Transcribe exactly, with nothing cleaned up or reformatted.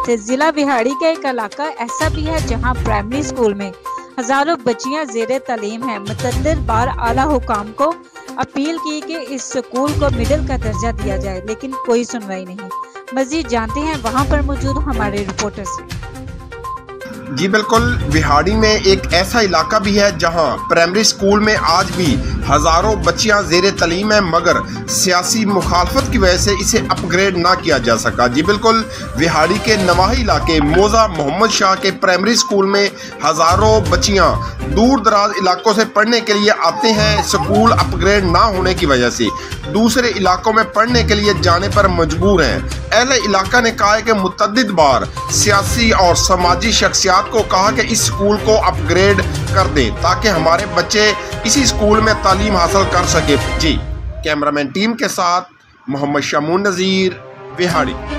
बात है। जिला बिहाड़ी का एक इलाका ऐसा भी है जहां प्राइमरी स्कूल में हजारों बच्चियां जेरे तालीम है। मुतअद्दिद बार आला हुकाम को अपील की कि इस स्कूल को मिडिल का दर्जा दिया जाए, लेकिन कोई सुनवाई नहीं। मजीद जानते हैं वहां पर मौजूद हमारे रिपोर्टर से। जी बिल्कुल, बिहाड़ी में एक ऐसा इलाका भी है जहां प्राइमरी स्कूल में आज भी हजारों बच्चियां जेरे तालीम है, मगर सियासी मुखालफत की वजह से इसे अपग्रेड ना किया जा सका। जी बिल्कुल, बिहाड़ी के नवाही इलाके मौजा मोहम्मद शाह के प्राइमरी स्कूल में हजारों बच्चियां दूर दराज इलाकों से पढ़ने के लिए आते हैं। स्कूल अपग्रेड ना होने की वजह से दूसरे इलाकों में पढ़ने के लिए जाने पर मजबूर हैं। अहले इलाका ने कहा है कि मुतअद्दिद बार सियासी और समाजी शख्सियात को कहा कि इस स्कूल को अपग्रेड कर दें ताकि हमारे बच्चे इसी स्कूल में तालीम हासिल कर सके। जी, कैमरामैन टीम के साथ मोहम्मद शमून नज़ीर, बिहाड़ी।